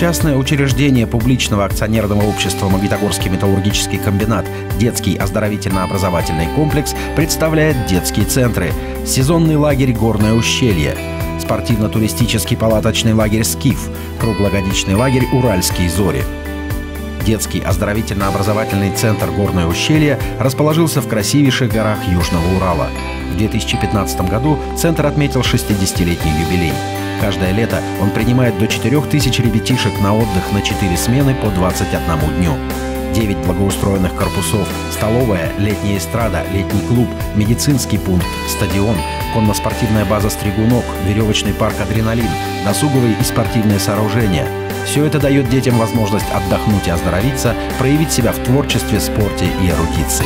Частное учреждение публичного акционерного общества «Магнитогорский металлургический комбинат» детский оздоровительно-образовательный комплекс представляет детские центры, сезонный лагерь «Горное ущелье», спортивно-туристический палаточный лагерь «Скиф», круглогодичный лагерь «Уральские зори». Детский оздоровительно-образовательный центр «Горное ущелье» расположился в красивейших горах Южного Урала. В 2015 году центр отметил 60-летний юбилей. Каждое лето он принимает до 4000 ребятишек на отдых на 4 смены по 21 дню. 9 благоустроенных корпусов, столовая, летняя эстрада, летний клуб, медицинский пункт, стадион, конно-спортивная база «Стригунок», веревочный парк «Адреналин», досуговые и спортивные сооружения. Все это дает детям возможность отдохнуть и оздоровиться, проявить себя в творчестве, спорте и эрудиции.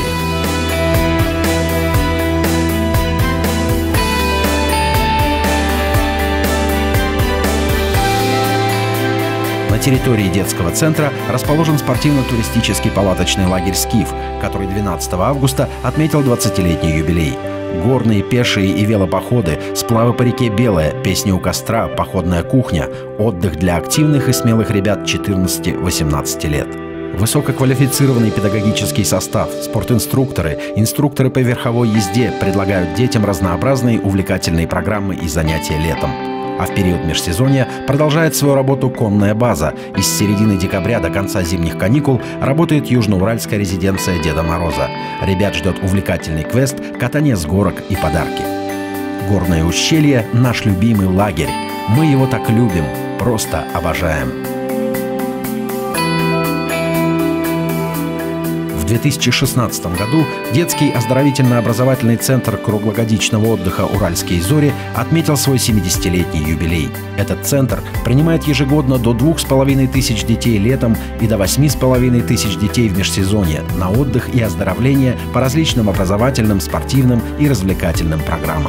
На территории детского центра расположен спортивно-туристический палаточный лагерь «Скиф», который 12 августа отметил 20-летний юбилей. Горные, пешие и велопоходы, сплавы по реке Белая, песни у костра, походная кухня, отдых для активных и смелых ребят 14-18 лет. Высококвалифицированный педагогический состав, спортинструкторы, инструкторы по верховой езде предлагают детям разнообразные увлекательные программы и занятия летом. А в период межсезонья продолжает свою работу конная база. И с середины декабря до конца зимних каникул работает южноуральская резиденция Деда Мороза. Ребят ждет увлекательный квест, катание с горок и подарки. Горное ущелье – наш любимый лагерь. Мы его так любим, просто обожаем. В 2016 году детский оздоровительно-образовательный центр круглогодичного отдыха «Уральские зори» отметил свой 70-летний юбилей. Этот центр принимает ежегодно до 2500 детей летом и до 8500 детей в межсезонье на отдых и оздоровление по различным образовательным, спортивным и развлекательным программам.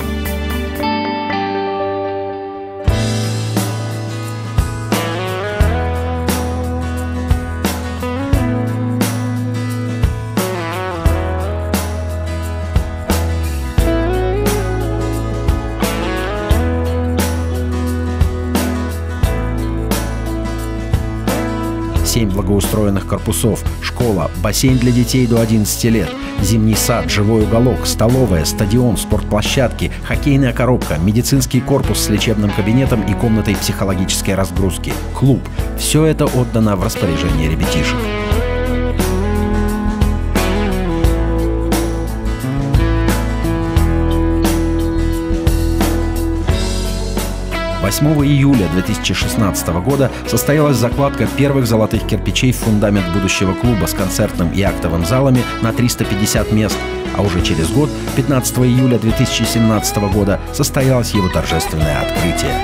Семь благоустроенных корпусов, школа, бассейн для детей до 11 лет, зимний сад, живой уголок, столовая, стадион, спортплощадки, хоккейная коробка, медицинский корпус с лечебным кабинетом и комнатой психологической разгрузки, клуб – все это отдано в распоряжение ребятишек. 8 июля 2016 года состоялась закладка первых золотых кирпичей в фундамент будущего клуба с концертным и актовым залами на 350 мест, а уже через год, 15 июля 2017 года, состоялось его торжественное открытие.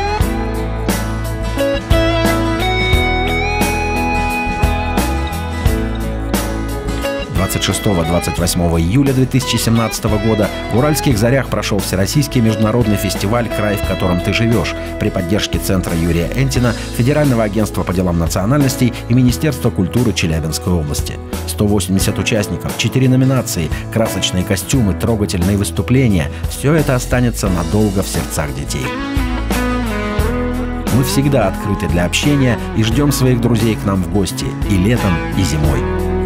26-28 июля 2017 года в Уральских зорях прошел Всероссийский международный фестиваль «Край, в котором ты живешь» при поддержке Центра Юрия Энтина, Федерального агентства по делам национальностей и Министерства культуры Челябинской области. 180 участников, 4 номинации, красочные костюмы, трогательные выступления – все это останется надолго в сердцах детей. Мы всегда открыты для общения и ждем своих друзей к нам в гости и летом, и зимой.